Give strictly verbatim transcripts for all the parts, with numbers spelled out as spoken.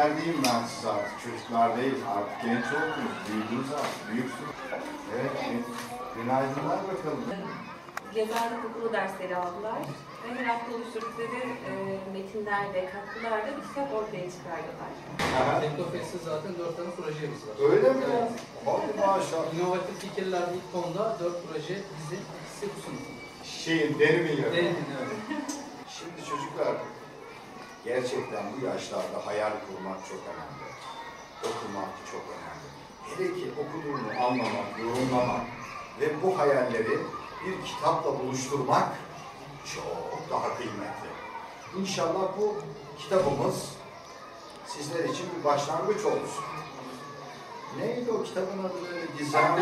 gençler diyeyim ben size artık. Çocuklar değil. Artık genç oldunuz. Büyüdünüz artık. Büyüksünüz. Evet. Günaydınlar bakalım. Yazarlık okulu dersleri aldılar. Ve her hafta oluşturdukları e, metinlerde, katkılarda bir kitap ortaya çıkardılar. Teknofest'te zaten dört tane projemiz var. Öyle mi? Evet. Hadi maşallah. İnovatif fikirler ilk konuda dört proje bizi size bu sunum. Şeyin, derimin yapıyor. Denedim, evet. Şimdi çocuklar, gerçekten bu yaşlarda hayal kurmak çok önemli. Okumak çok önemli. Hele ki okuduğunu anlamak, yorumlamak ve bu hayalleri bir kitapla buluşturmak çok daha kıymetli. İnşallah bu kitabımız sizler için bir başlangıç olsun. Neydi o kitabın adı böyle? Gizemli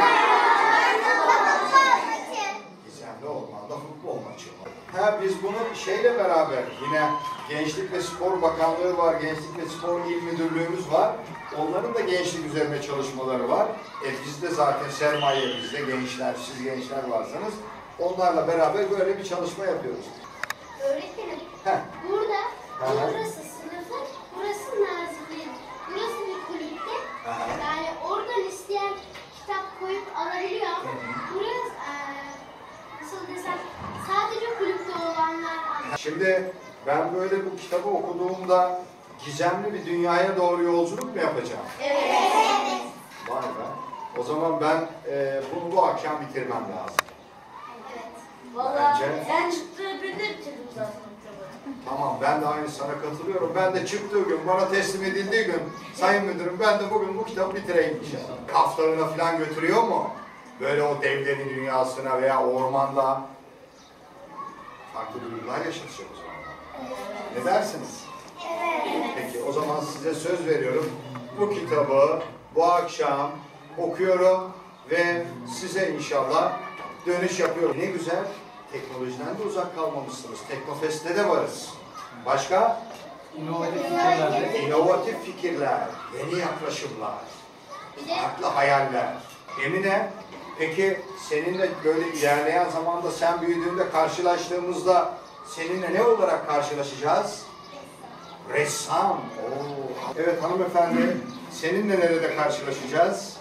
Gizemli Ormanda Futbol Maçı. Ha, biz bunu şeyle beraber yine Gençlik ve Spor Bakanlığı var, Gençlik ve Spor İl Müdürlüğümüz var. Onların da gençlik üzerine çalışmaları var. E bizde zaten sermaye, bizde gençler, siz gençler varsanız onlarla beraber böyle bir çalışma yapıyoruz. Öğretmenim, Heh. burada, Aha. burası sınıfı, burası nazilliği, burası bir kulüpte. Aha. Yani oradan isteyen kitap koyup alabiliyor ama burası, eee, nasıl desem, sadece kulüpte olanlar alıyor. Şimdi ben böyle bu kitabı okuduğumda gizemli bir dünyaya doğru yolculuk mu yapacağım? Evet. Vay be. O zaman ben e, bunu bu akşam bitirmem lazım. Evet. Vallahi ben çıktığı günde bitirdim zaten kitabı. Tamam, ben de aynı sana katılıyorum. Ben de çıktığı gün, bana teslim edildiği gün, Sayın Müdürüm ben de bugün bu kitabı bitireyim inşallah. Kaftanına falan götürüyor mu? Böyle o devlerin dünyasına veya ormanda farklı duygular yaşatacak o zaman. Ne dersiniz? Evet. Peki, o zaman size söz veriyorum. Bu kitabı bu akşam okuyorum ve size inşallah dönüş yapıyorum. Ne güzel, teknolojiden de uzak kalmamışsınız. Teknofest'te de varız. Başka? İnovatif fikirlerde İnovatif fikirler, yeni yaklaşımlar, Bir de farklı hayaller. Emine, peki seninle böyle ilerleyen zamanda sen büyüdüğünde karşılaştığımızda seninle ne olarak karşılaşacağız? Ressam. Oo. Evet hanımefendi, seninle nerede karşılaşacağız?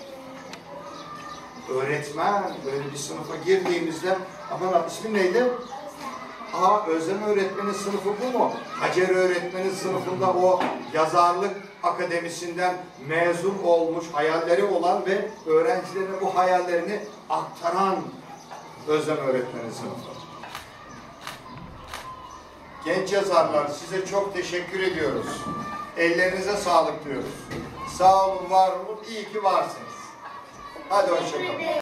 Öğretmen. Böyle bir sınıfa girdiğimizde, aman ismin neydi? Aa, Özlem öğretmenin sınıfı bu mu? Hacer öğretmenin sınıfında o yazarlık akademisinden mezun olmuş, hayalleri olan ve öğrencilerine bu hayallerini aktaran Özlem öğretmenin sınıfı. Genç yazarlar, size çok teşekkür ediyoruz. Ellerinize sağlık diyoruz. Sağ olun, var olun, iyi ki varsınız. Hadi hoşçakalın.